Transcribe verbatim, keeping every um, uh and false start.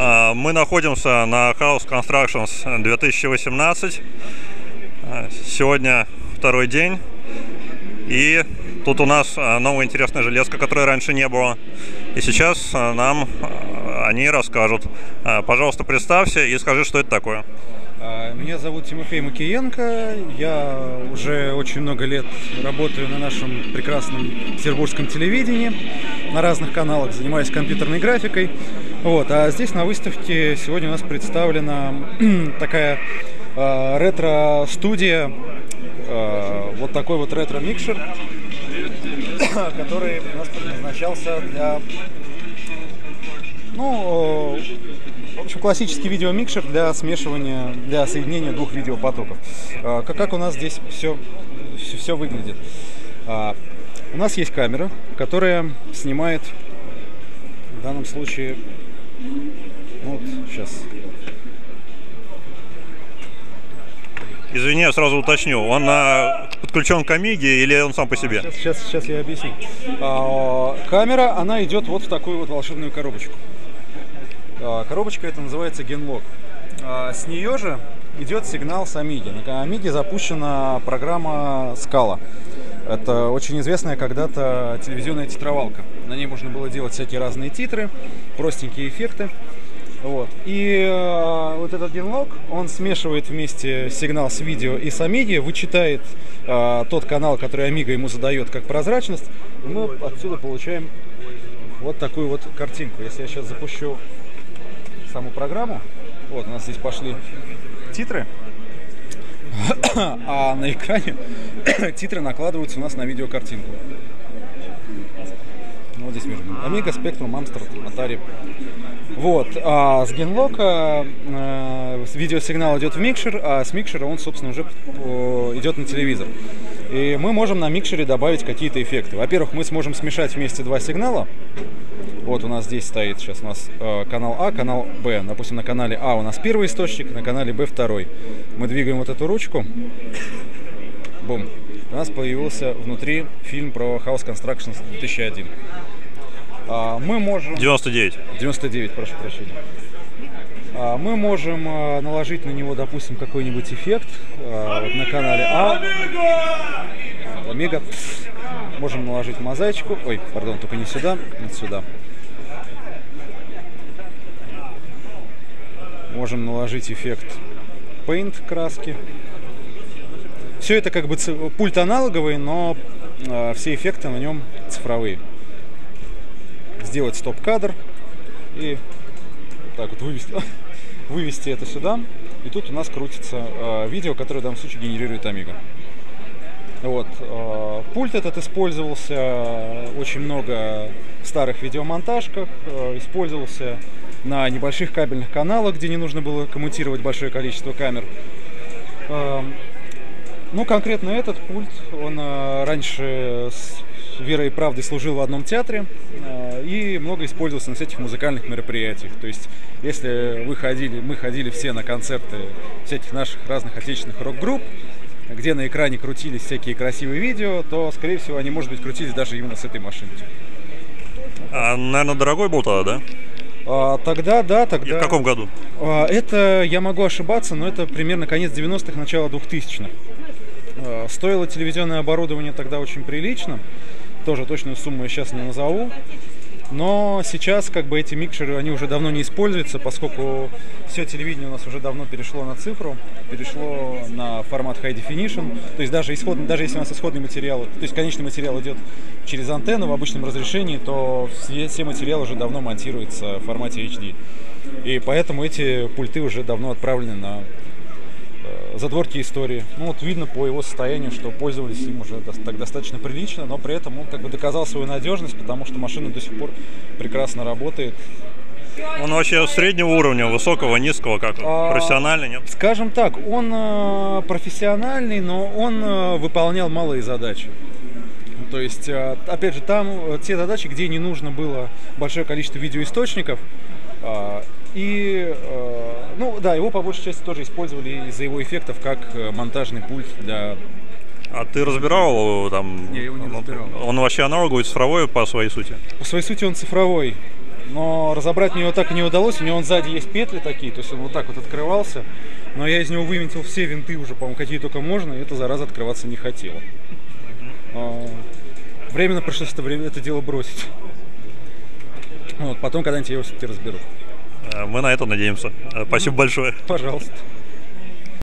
Мы находимся на House Constructions две тысячи восемнадцать. Сегодня второй день. И тут у нас новая интересная железка, которой раньше не было. И сейчас нам они расскажут. Пожалуйста, представься и скажи, что это такое. Меня зовут Тимофей Макиенко. Я уже очень много лет работаю на нашем прекрасном петербургском телевидении, на разных каналах, занимаюсь компьютерной графикой. Вот. А здесь на выставке сегодня у нас представлена такая э, ретро-студия, э, вот такой вот ретро-микшер, который у нас предназначался для, ну, в общем, классический видеомикшер для смешивания, для соединения двух видеопотоков. Как, как у нас здесь все, все, все выглядит? У нас есть камера, которая снимает, в данном случае, вот сейчас. Извини, я сразу уточню, он а, подключен к Амиге или он сам по себе? Сейчас, сейчас, сейчас я объясню. А, камера, она идет вот в такую вот волшебную коробочку. А, коробочка это называется Genlock. А, с нее же идет сигнал с Амиги. На Амиге запущена программа Scala. Это очень известная когда-то телевизионная титровалка. На ней можно было делать всякие разные титры, простенькие эффекты. Вот. И э, вот этот Genlock, он смешивает вместе сигнал с видео и с Амиги, вычитает э, тот канал, который Амига ему задает как прозрачность, и мы отсюда получаем вот такую вот картинку. Если я сейчас запущу саму программу, вот у нас здесь пошли титры, а на экране титры накладываются у нас на видеокартинку. Вот здесь между Amiga, Spectrum, Amstrad, Atari. Вот, а с Genlock э, видеосигнал идет в микшер, а с микшера он, собственно, уже э, идет на телевизор. И мы можем на микшере добавить какие-то эффекты. Во-первых, мы сможем смешать вместе два сигнала. Вот у нас здесь стоит сейчас у нас э, канал А, канал Б. Допустим, на канале А у нас первый источник, на канале Б второй. Мы двигаем вот эту ручку. Бум. У нас появился внутри фильм про House Constructions две тысячи один. А, мы можем... девяносто девять. девяносто девять, прошу прощения. А, мы можем а, наложить на него, допустим, какой-нибудь эффект а, вот на канале А. Amiga. Можем наложить мозаичку. Ой, пардон, только не сюда, вот сюда. Можем наложить эффект Paint краски. Все это как бы пульт аналоговый, но э, все эффекты на нем цифровые. Сделать стоп-кадр и так вот вывести, вывести это сюда. И тут у нас крутится э, видео, которое в данном случае генерирует Amiga. Вот, э, пульт этот использовался очень много в старых видеомонтажках, э, использовался на небольших кабельных каналах, где не нужно было коммутировать большое количество камер. Э, ну, конкретно этот пульт, он э, раньше с верой и правдой служил в одном театре э, и много использовался на всяких музыкальных мероприятиях. То есть, если вы ходили, мы ходили все на концерты всяких наших разных отечественных рок-групп, где на экране крутились всякие красивые видео, то, скорее всего, они, может быть, крутились даже именно с этой машинки. А, наверное, дорогой был тогда, да? А, тогда, да, тогда... И в каком году? А, это, я могу ошибаться, но это примерно конец девяностых, начало двухтысячных. А, стоило телевизионное оборудование тогда очень прилично. Тоже точную сумму я сейчас не назову. Но сейчас как бы эти микшеры, они уже давно не используются, поскольку все телевидение у нас уже давно перешло на цифру, перешло на формат High Definition. То есть даже, исходный, даже если у нас исходный материал, то есть конечный материал идет через антенну в обычном разрешении, то все, все материалы уже давно монтируются в формате эйч ди. И поэтому эти пульты уже давно отправлены на э, задворки истории. Ну вот видно по его состоянию, что пользовались им уже до, так достаточно прилично, но при этом он как бы доказал свою надежность, потому что машина до сих пор прекрасно работает. Он вообще среднего уровня, высокого, низкого, как а, профессиональный, нет? Скажем так, он э, профессиональный, но он э, выполнял малые задачи. То есть, э, опять же, там э, те задачи, где не нужно было большое количество видеоисточников. Э, и, э, ну да, его по большей части тоже использовали из-за его эффектов как монтажный пульт для... А ты разбирал его там? Не, я его не разбирал. Он вообще аналоговый, цифровой по своей сути? По своей сути он цифровой. но разобрать мне его так и не удалось. У него он сзади есть петли такие, то есть он вот так вот открывался. Но я из него вывинтил все винты уже, по-моему, какие только можно, и эта зараза открываться не хотела. А, временно пришлось это, время, это дело бросить. Вот, потом когда-нибудь я его все-таки разберу. Мы на это надеемся. Спасибо большое. Пожалуйста.